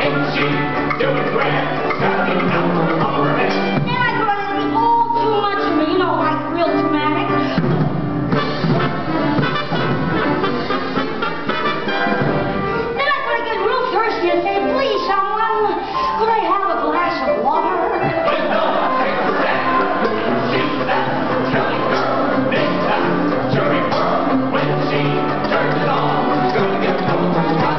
ain't she doing grand? Got me number on her head. And I thought it was all too much for me, you know, like real dramatic. Then I thought I'd get real thirsty and say, please, someone, could I have a glass of water? But no, take a stand. She's that telling girl, big time, jury world. When she turns it on, it's gonna get cold.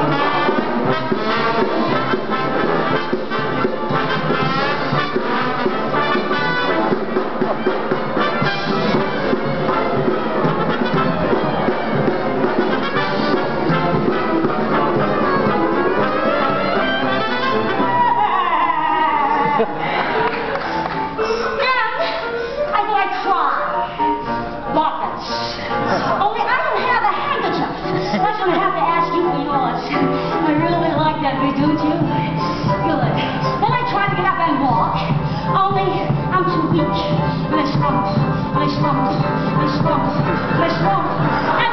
Only I don't have a handkerchief. I'm going to have to ask you for yours. I really like that bit, don't you? Good. Then I try to get up and walk. Only I'm too weak. And I slump. And I slump. And I slump. And I slump.